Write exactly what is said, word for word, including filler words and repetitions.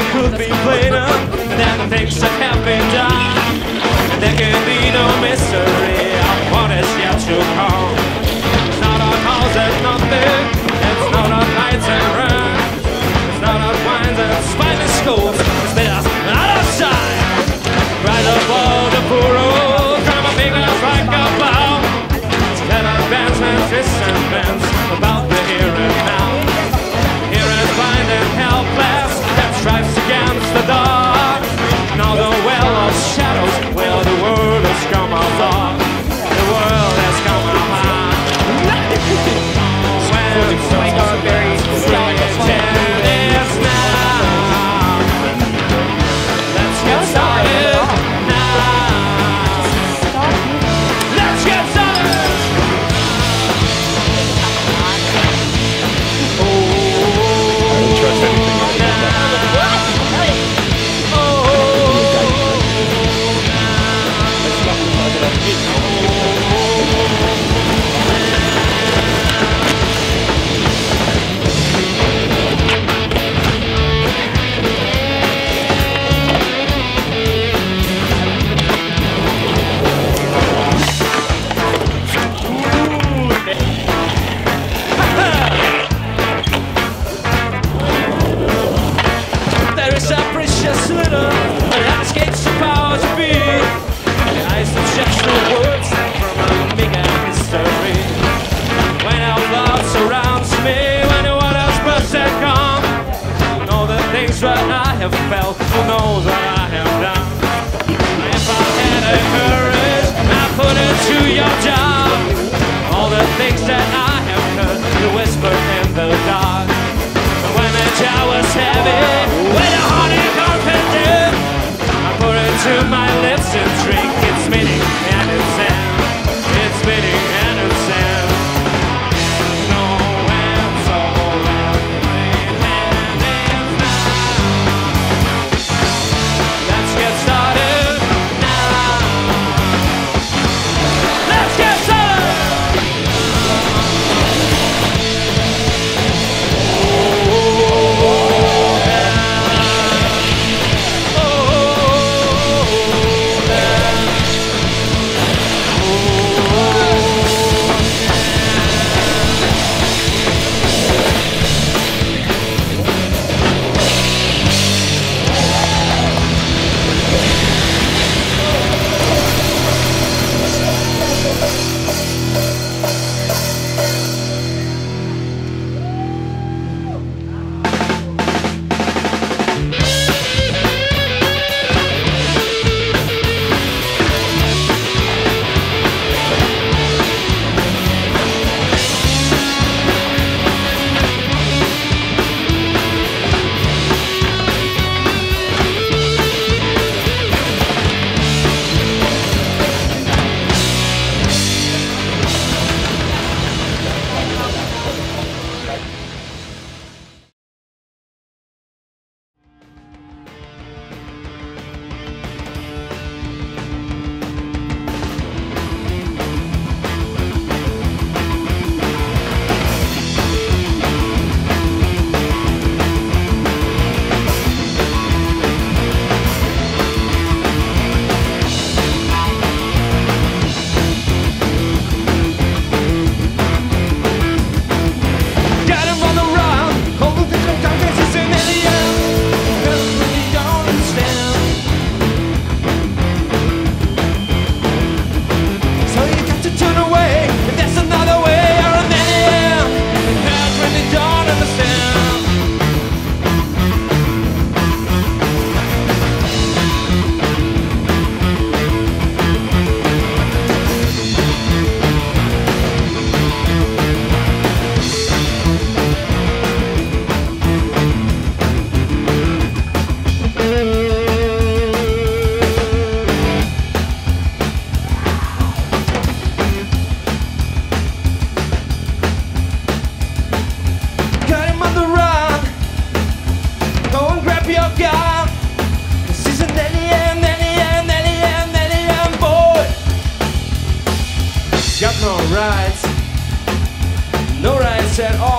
could be plainer than the things that have been done. And there can be no mystery of what is yet to come. It's not our cause and nothing, it's not our nights and run. It's not our wines and spiny schools, it's made us out of sight. Right above the furrow, from a big ass like a bow. Instead of bands and twists and bends about the here and now. Here is blind and helpless that strives against the dark. Now the well of shadows where the world has come apart. The world has come apart. When swing our very strong is now. Let's get started now. Let's get started. Oh, I don't trust anything you say. there is a precious little that escapes the power to be. I suggest the words from a bigger history. When our love surrounds me, when no one else must have come, know the things that I have felt, who knows what I have done. If I had a courage, I put it to your job. All the things that I have heard, you whispered in the dark. When the jar was heavy, when the honey carpet I put it to my lips and drink its meaning and its end. Its meaning and its end. No end, so let's get started now. Let's get started. got no rights, no rights at all.